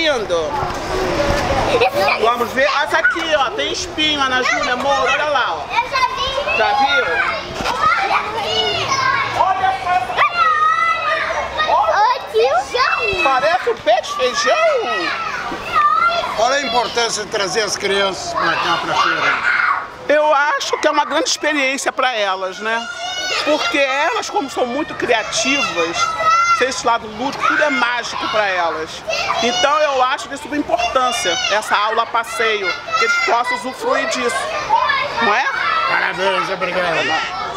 lindo. Vamos ver. Essa aqui, ó, tem espinho, Ana Júlia, amor, olha lá, ó. Eu já vi. Já viu? Olha só. Feijão. Parece um pé de feijão. Qual é a importância de trazer as crianças para cá, para a feira? Eu acho que é uma grande experiência para elas, né? Porque elas, como são muito criativas, esse lado lúdico, tudo é mágico para elas. Então eu acho de suma importância essa aula passeio, que eles possam usufruir disso. Não é? Parabéns, obrigado.